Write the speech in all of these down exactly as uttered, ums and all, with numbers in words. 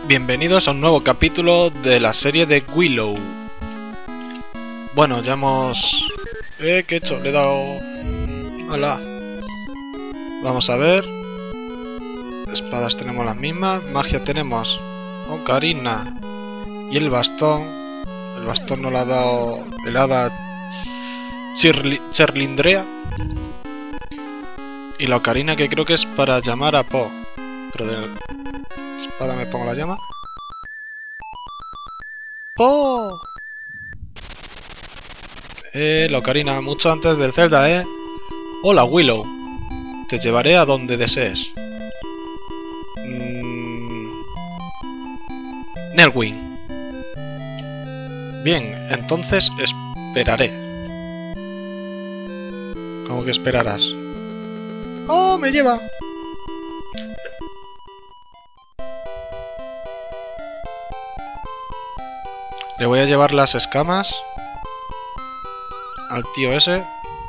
Bienvenidos a un nuevo capítulo de la serie de Willow. Bueno, ya hemos... Eh, ¿qué he hecho? Le he dado... Hola. Vamos a ver. Espadas tenemos las mismas. Magia tenemos Ocarina y el bastón. El bastón no le ha dado el hada Chirli... Cherlindrea. Y la ocarina que creo que es para llamar a Po. Pero de espada me pongo la llama. ¡Po! Eh, la ocarina, mucho antes del Zelda, ¿eh? Hola, Willow. Te llevaré a donde desees. Mm... Nelwyn. Bien, entonces esperaré. ¿Cómo que esperarás? ¡Oh, me lleva! Le voy a llevar las escamas al tío ese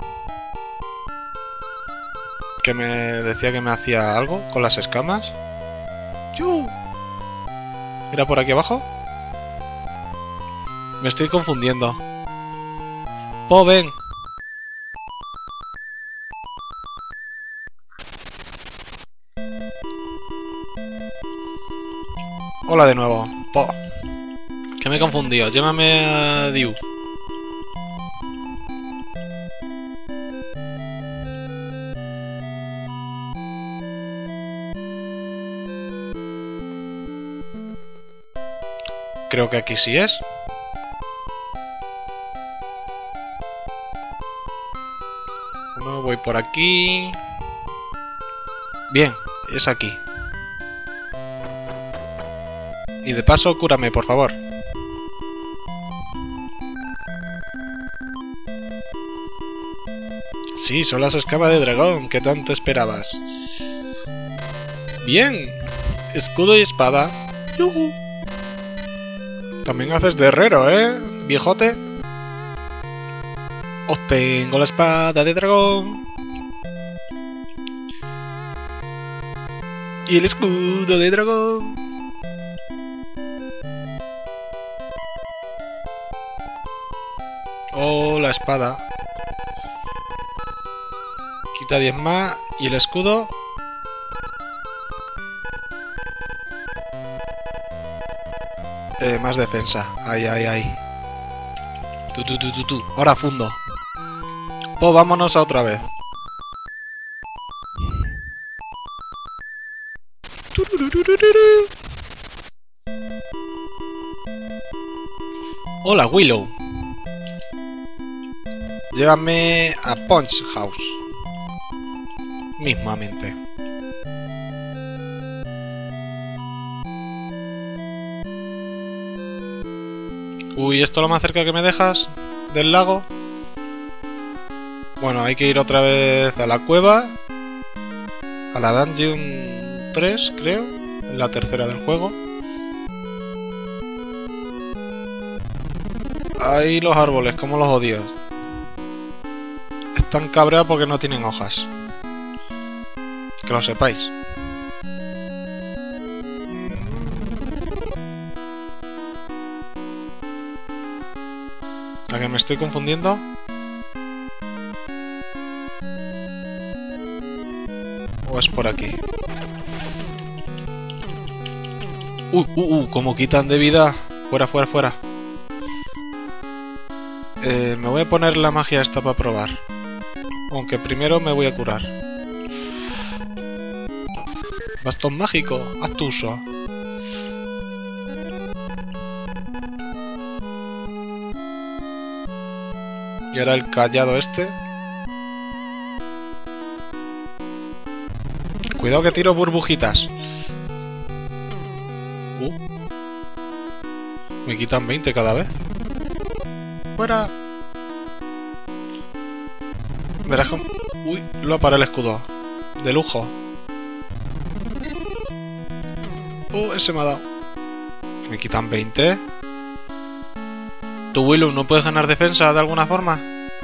que me decía que me hacía algo con las escamas. ¡Yu! ¿Era por aquí abajo? Me estoy confundiendo. ¡Po, ven! Hola de nuevo, Po. Que me he confundido. Llámame a Diu. Creo que aquí sí es. No, voy por aquí. Bien, es aquí. Y de paso, cúrame, por favor. Sí, son las escamas de dragón. ¿Qué tanto esperabas? Bien. Escudo y espada. ¡Yuhu! También haces de herrero, ¿eh? Viejote. Obtengo la espada de dragón. Y el escudo de dragón. Oh, la espada. Quita diez más. Y el escudo. Eh, más defensa. Ay, ay, ay. Tu, tu, tu, tu, tu. Ahora fundo. Pues vámonos a otra vez. Hola, Willow. Llévame a Punch House. Mismamente. Uy, ¿esto es lo más cerca que me dejas del lago? Bueno, hay que ir otra vez a la cueva. A la Dungeon tres, creo. La tercera del juego. Ahí los árboles, como los odio. Están cabreados porque no tienen hojas. Que lo sepáis. ¿A que me estoy confundiendo? ¿O es por aquí? Uh, uh, uh, como quitan de vida. Fuera, fuera, fuera. Eh, me voy a poner la magia esta para probar. Aunque primero me voy a curar. Bastón mágico, haz tu uso. Y ahora el callado este. Cuidado que tiro burbujitas. Uh. Me quitan veinte cada vez. ¡Fuera! Verás cómo... Uy, lo para el escudo. De lujo. Uh, ese me ha dado. Me quitan veinte. ¿Tú, Willow, no puedes ganar defensa de alguna forma?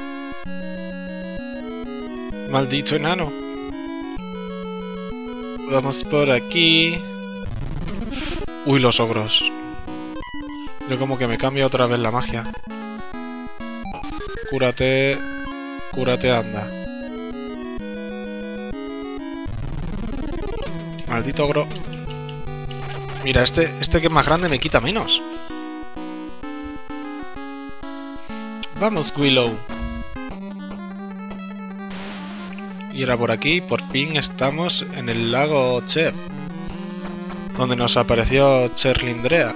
Maldito enano. Vamos por aquí. Uy, los ogros. Yo como que me cambia otra vez la magia. Cúrate. Cúrate, anda. Maldito ogro. Mira, este, este que es más grande me quita menos. Vamos, Willow. Y ahora por aquí, por fin estamos en el lago Chef, donde nos apareció Cherlindrea.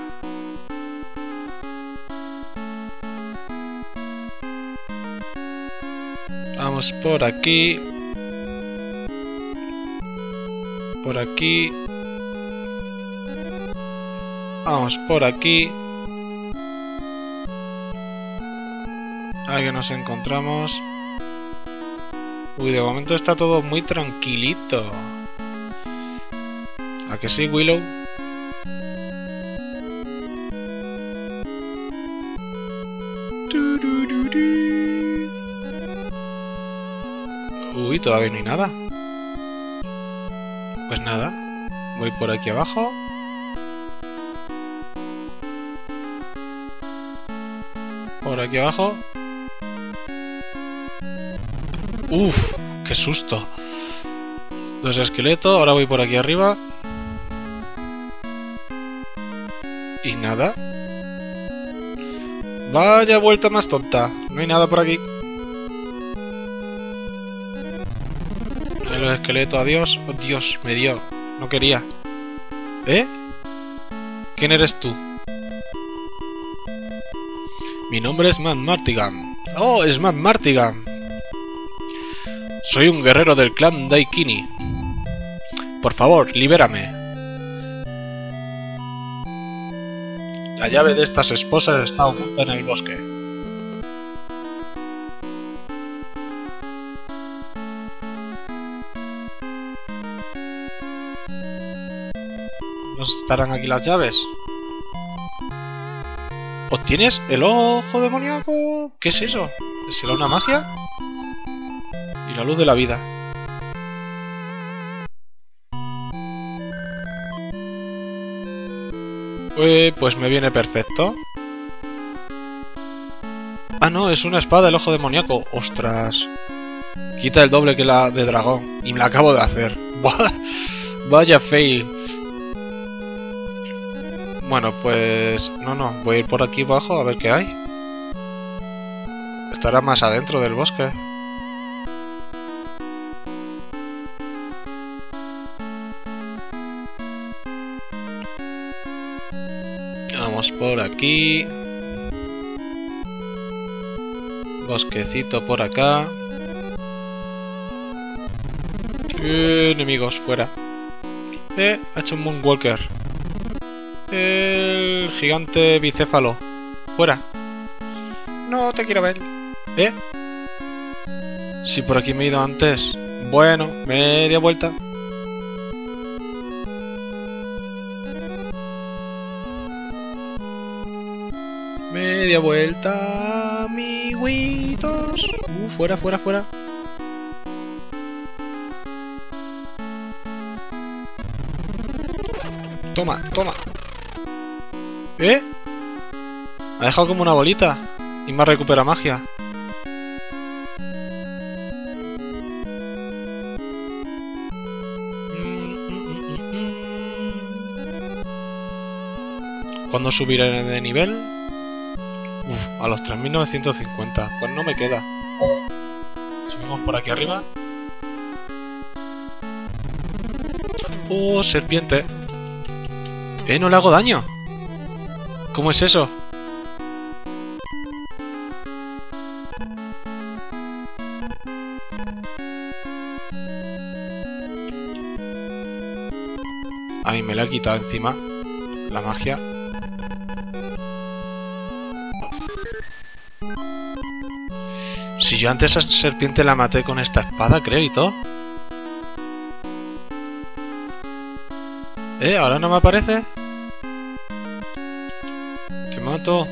Vamos por aquí. Por aquí. Vamos por aquí. Ahí que nos encontramos. Uy, de momento está todo muy tranquilito. ¿A que sí, Willow? Uy, todavía no hay nada. Pues nada. Voy por aquí abajo. Por aquí abajo. Uf, qué susto. Dos esqueletos, ahora voy por aquí arriba. Y nada. Vaya vuelta más tonta. No hay nada por aquí. Ahí los esqueletos, adiós. Oh, Dios, me dio. No quería. ¿Eh? ¿Quién eres tú? Mi nombre es Matt Martigan. Oh, es Matt Martigan. Soy un guerrero del clan Daikini. Por favor, libérame. La llave de estas esposas está oculta en el bosque. ¿No estarán aquí las llaves? ¿Obtienes el ojo demoníaco? ¿Qué es eso? ¿Será una magia? Y la luz de la vida. Eh, pues me viene perfecto. Ah, no, es una espada del ojo demoníaco. ¡Ostras! Quita el doble que la de dragón. Y me la acabo de hacer. Vaya fail. Bueno, pues... No, no. Voy a ir por aquí abajo a ver qué hay. Estará más adentro del bosque. Vamos por aquí. Bosquecito por acá. Eh, enemigos, fuera. Eh, ha hecho un Moonwalker. El gigante bicéfalo. Fuera. No te quiero ver. ¿Eh? Si por aquí me he ido antes. Bueno, media vuelta. Media vuelta, amiguitos. Uh, fuera, fuera, fuera. Toma, toma. ¿Eh? Ha dejado como una bolita. Y me ha recuperado magia. ¿Cuándo subiré de nivel? Uf, a los tres mil novecientos cincuenta. Pues no me queda. Subimos por aquí arriba. Oh, serpiente. Eh, no le hago daño. ¿Cómo es eso? Ay, me la he quitado encima la magia. Si yo antes a esa serpiente la maté con esta espada, creo, y todo. ¿Eh? ¿Ahora no me aparece? Te mato.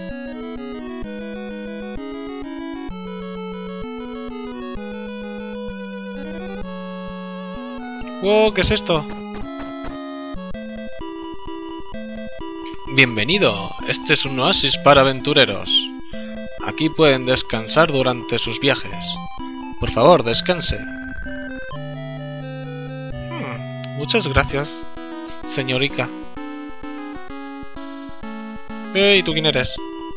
Wow, ¿qué es esto? Bienvenido, este es un oasis para aventureros. Aquí pueden descansar durante sus viajes. Por favor, descanse. Hmm, muchas gracias, señorica. Eh, ¿y tú quién eres?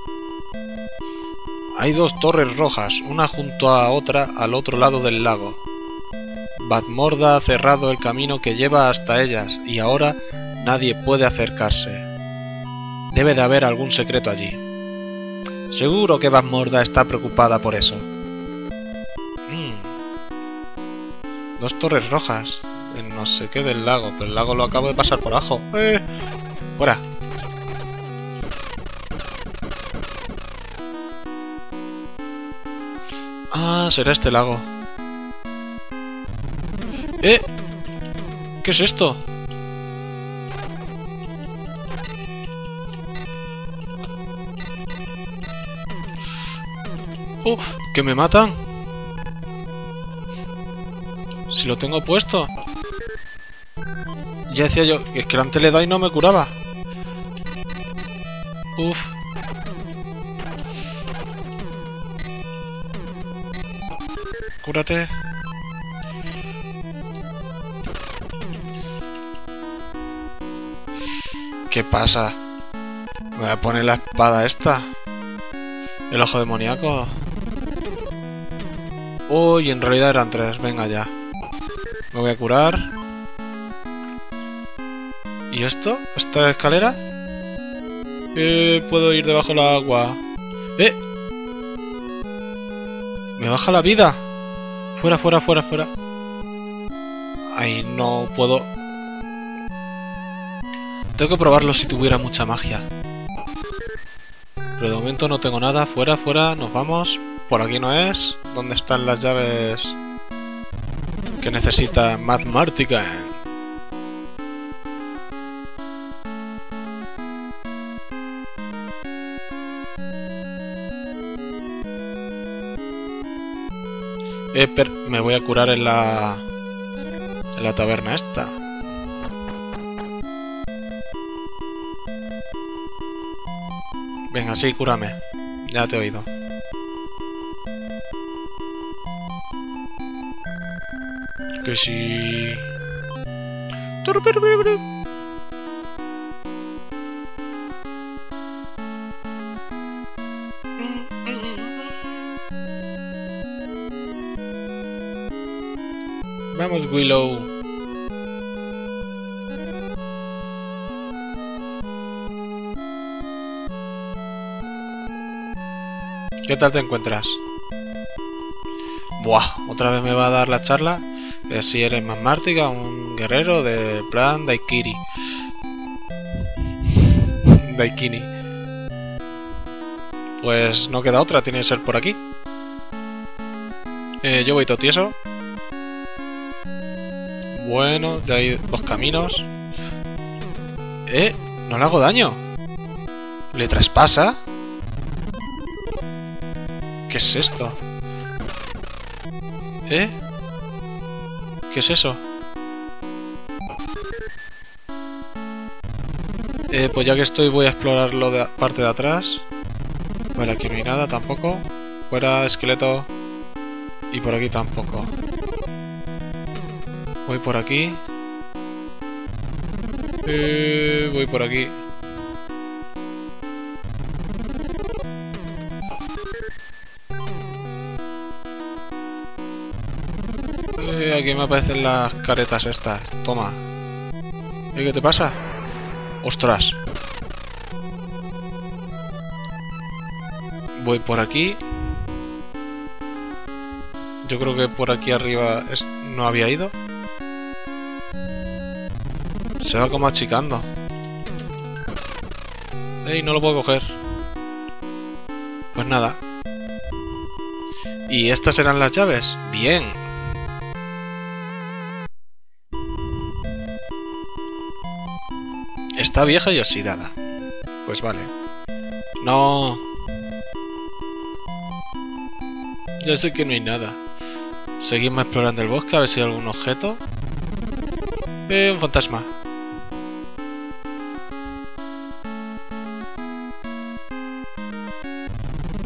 Hay dos torres rojas, una junto a otra al otro lado del lago. Badmorda ha cerrado el camino que lleva hasta ellas y ahora nadie puede acercarse. Debe de haber algún secreto allí. Seguro que Badmorda está preocupada por eso. Mm. Dos torres rojas, en no sé qué del lago, pero el lago lo acabo de pasar por abajo. ¡Eh! ¡Fuera! Ah, será este lago. ¡Eh! ¿Qué es esto? ¡Oh! ¡Que me matan! Si lo tengo puesto. Ya decía yo, es que antes le doy y no me curaba. Uf. Cúrate. ¿Qué pasa? Me voy a poner la espada esta. El ojo demoníaco. Uy, en realidad eran tres. Venga ya. Me voy a curar. ¿Y esto? ¿Esta escalera? Eh, puedo ir debajo del agua. ¡Eh! Me baja la vida. Fuera, fuera, fuera, fuera. Ahí no puedo. Tengo que probarlo si tuviera mucha magia. Pero de momento no tengo nada. Fuera, fuera, nos vamos. Por aquí no es. ¿Dónde están las llaves que necesita Matt Martigan? Eh, per me voy a curar en la... en la taberna esta. Venga, sí, cúrame. Ya te he oído. Que sí... Vamos, Willow. ¿Qué tal te encuentras? Buah, otra vez me va a dar la charla. Eh, si eres más Martiga, un guerrero de plan Daikiri. Daikini. Pues no queda otra, tiene que ser por aquí. Eh, yo voy todo tieso. Bueno, ya hay dos caminos. Eh, no le hago daño. ¿Le traspasa? ¿Qué es esto? ¿Eh? ¿Qué es eso? Eh, pues ya que estoy voy a explorar lo de la parte de atrás. Vale, aquí no hay nada tampoco. Fuera, esqueleto. Y por aquí tampoco. Voy por aquí. Eh, voy por aquí. Eh, aquí me aparecen las caretas estas. Toma. ¿Eh, qué te pasa? ¡Ostras! Voy por aquí. Yo creo que por aquí arriba es... no había ido. Se va como achicando. ¡Ey! No lo puedo coger. Pues nada. ¿Y estas eran las llaves? ¡Bien! Está vieja y oxidada. Pues vale. No. Ya sé que no hay nada. Seguimos explorando el bosque a ver si hay algún objeto. Eh, un fantasma.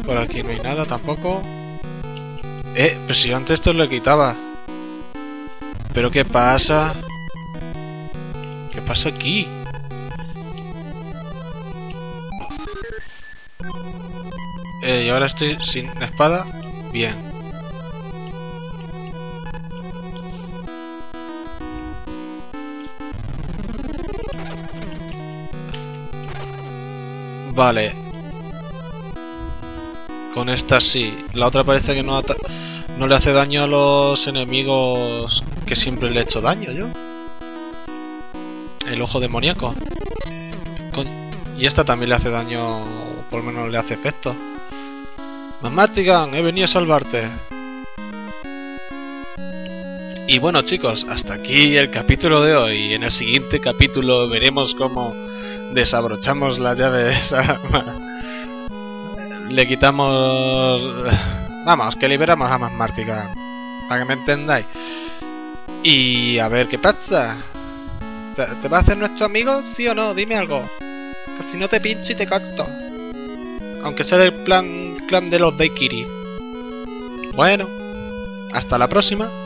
Por aquí no hay nada tampoco. Eh, pero si yo antes esto lo quitaba. ¿Pero qué pasa? ¿Qué pasa aquí? Eh, y ahora estoy sin espada. Bien. Vale. Con esta sí. La otra parece que no, ata no le hace daño a los enemigos que siempre le he hecho daño yo. El ojo demoníaco. Con... Y esta también le hace daño, por lo menos le hace efecto. Mamatigan, he venido a salvarte. Y bueno chicos, hasta aquí el capítulo de hoy. En el siguiente capítulo veremos cómo desabrochamos la llave de esa... Le quitamos... Vamos, que liberamos a Mamatigan, para que me entendáis. Y a ver qué pasa. ¿Te, ¿Te va a hacer nuestro amigo? ¿Sí o no? Dime algo. Que si no te pincho y te corto. Aunque sea del plan clan de los Daikiri. Bueno, hasta la próxima.